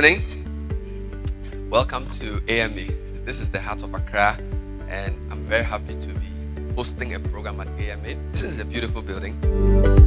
evening. Welcome to AMA. This is the heart of Accra, and I'm very happy to be hosting a program at AMA. This is a beautiful building.